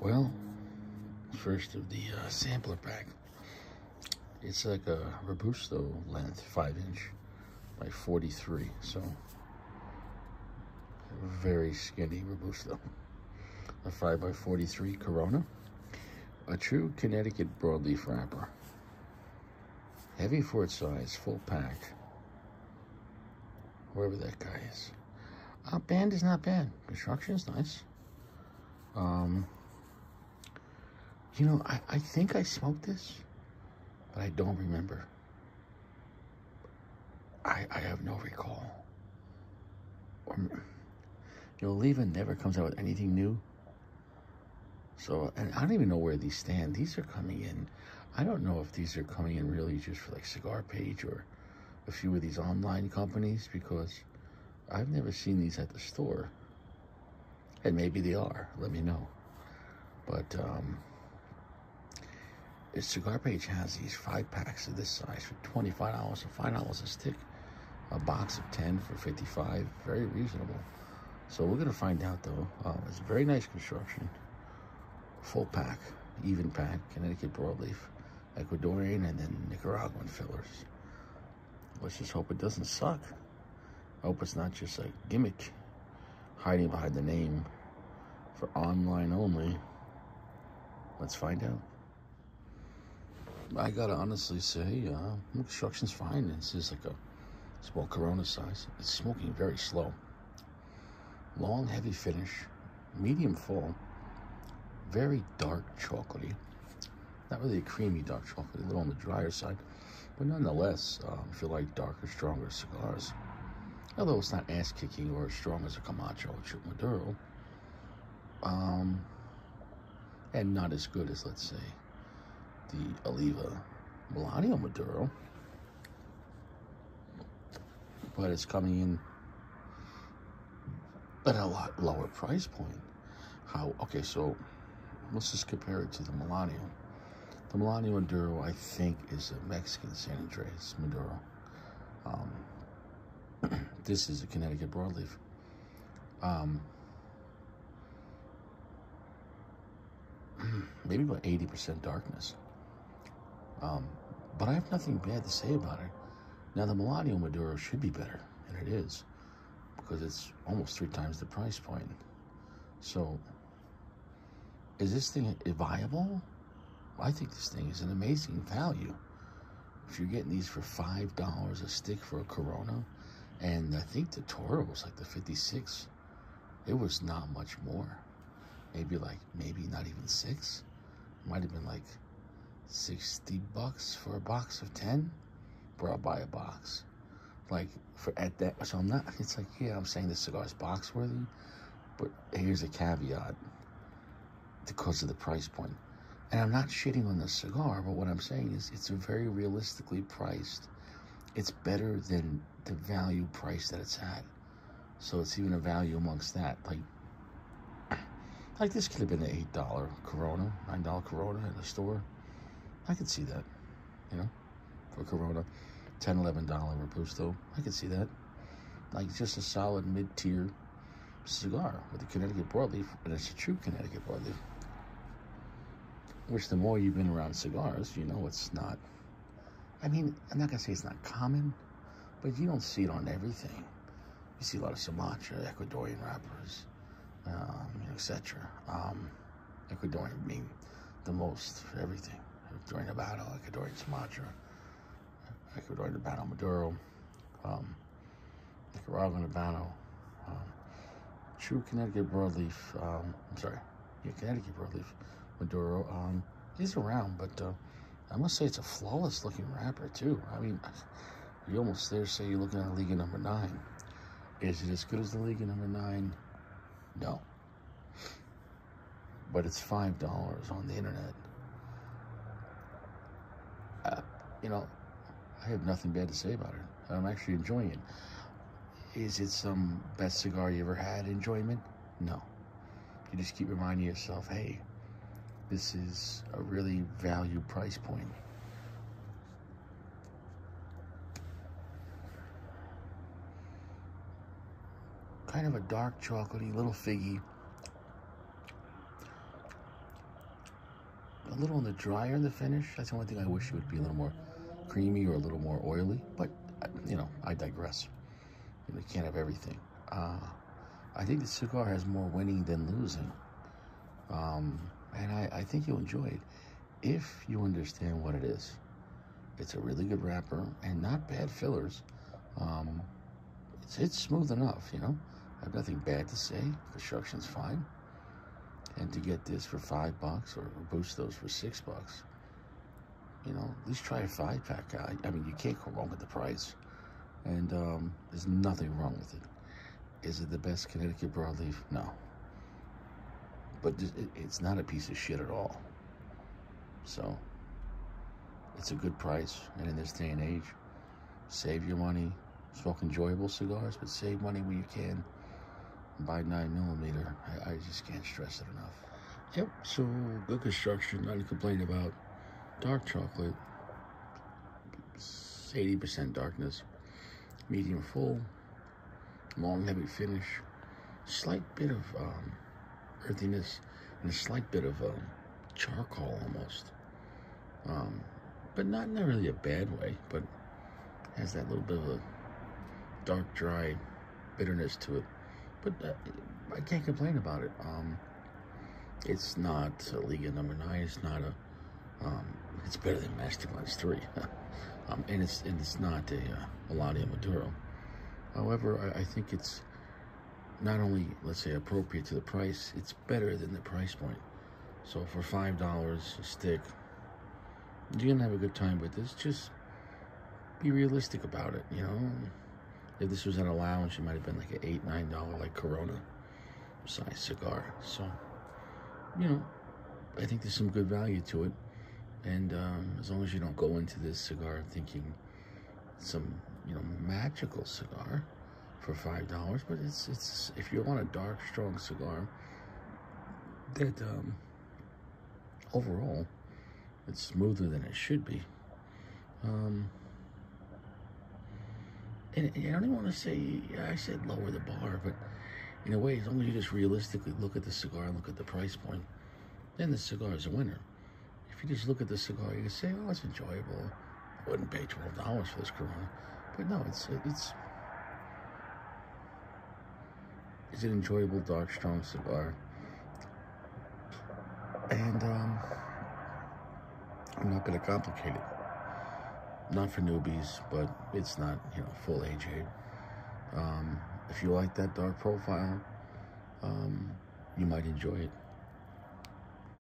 Well, first of the sampler pack. It's like a Robusto length, 5-inch by 43, so very skinny Robusto. A 5 by 43 Corona, a true Connecticut broadleaf wrapper, heavy for its size, full pack. Whoever that guy is. Band is not bad. Construction is nice. You know, I think I smoked this, but I don't remember. I have no recall. You know, Oliva never comes out with anything new. So, and I don't even know where these stand. These are coming in. I don't know if these are coming in really just for like Cigar Page or a few of these online companies, because I've never seen these at the store. And maybe they are. Let me know. But, Cigar Page has these 5-packs of this size for $25 or $5 a stick. A box of 10 for $55. Very reasonable. So we're going to find out, though. It's very nice construction. Full pack, even pack, Connecticut broadleaf, Ecuadorian, and then Nicaraguan fillers. Let's just hope it doesn't suck. I hope it's not just a gimmick hiding behind the name for online only. Let's find out. I gotta honestly say, construction's fine. This is like a small Corona size. It's smoking very slow. Long, heavy finish, medium full, very dark chocolatey. Not really a creamy dark chocolate, a little on the drier side, but nonetheless, if you like darker, stronger cigars, although it's not ass-kicking or as strong as a Camacho or Chip Maduro, and not as good as, let's say, the Oliva Melanio Maduro, but it's coming in at a lot lower price point. Okay, so let's just compare it to the Melanio. The Melanio Maduro, I think, is a Mexican San Andres Maduro. This is a Connecticut broadleaf. Maybe about 80% darkness. But I have nothing bad to say about it. Now, the Melanio Maduro should be better, and it is, because it's almost 3 times the price point. So, is this thing viable? I think this thing is an amazing value. If you're getting these for $5 a stick for a Corona, and I think the Toro was like the 56, it was not much more. Maybe not even 6. It might have been like $60 for a box of 10. Bro, I'll buy a box. Like, at that, so I'm not, it's like, yeah, I'm saying the cigar's box worthy, but here's a caveat because of the price point. And I'm not shitting on the cigar, but what I'm saying is it's very realistically priced. It's better than the value price that it's at. So it's even a value amongst that. Like this could have been an $8 Corona, $9 Corona in the store. I could see that, you know, for Corona. $10, $11 Robusto. I could see that. Like just a solid mid-tier cigar with a Connecticut broadleaf, and it's a true Connecticut broadleaf. Which the more you've been around cigars, you know it's not, I mean, I'm not going to say it's not common, but you don't see it on everything. You see a lot of Sumatra, Ecuadorian wrappers, etc. Ecuadorian being the most for everything. Ecuadorian Habano, Ecuadorian Sumatra, Ecuadorian Habano Maduro, Nicaraguan Habano, true Connecticut broadleaf, Connecticut broadleaf Maduro is around, but I must say it's a flawless looking wrapper too. I mean, you almost there say you're looking at Liga number 9. Is it as good as the Liga number 9? No. But it's $5 on the internet. You know, I have nothing bad to say about it. I'm actually enjoying it. Is it some best cigar you ever had enjoyment? No. You just keep reminding yourself, hey, this is a really value price point. Kind of a dark chocolatey, little figgy. a little on the drier in the finish. That's the only thing I wish it would be a little more creamy or a little more oily. But, you know, I digress. You can't have everything. I think the cigar has more winning than losing. And I think you'll enjoy it if you understand what it is. It's a really good wrapper and not bad fillers. It's smooth enough, you know. I have nothing bad to say. Construction's fine. And to get this for $5 or boost those for $6, you know, at least try a 5-pack. I mean, you can't go wrong with the price. And there's nothing wrong with it. Is it the best Connecticut broadleaf? No. But it's not a piece of shit at all. So, it's a good price. And in this day and age, save your money. Smoke enjoyable cigars, but save money when you can. Buy 9mm. I just can't stress it enough. Yep, so good construction. Nothing to complain about. Dark chocolate. 80% darkness. Medium full. Long, heavy finish. Slight bit of earthiness. And a slight bit of charcoal almost. But not in really a bad way. But has that little bit of a dark, dry bitterness to it. But I can't complain about it. It's not a Liga number 9. It's not a. It's better than Master Blends 3. And it's not a Eladio Maduro. However, I think it's not only, let's say, appropriate to the price, it's better than the price point. So for $5 a stick, you're gonna have a good time with this. Just be realistic about it, you know. If this was at a lounge, it might have been like an $8, $9 like Corona size cigar. So, you know, I think there's some good value to it. And as long as you don't go into this cigar thinking some, you know, magical cigar for $5, but it's if you want a dark, strong cigar that overall it's smoother than it should be. And I don't even want to say, I said lower the bar, but in a way, as long as you just realistically look at the cigar and look at the price point, then the cigar is a winner. If you just look at the cigar, you can say, oh, it's enjoyable. I wouldn't pay $12 for this Corona. But no, it's an enjoyable, dark, strong cigar. And I'm not going to complicate it. Not for newbies, but it's not, you know, full AJ. If you like that dark profile, you might enjoy it.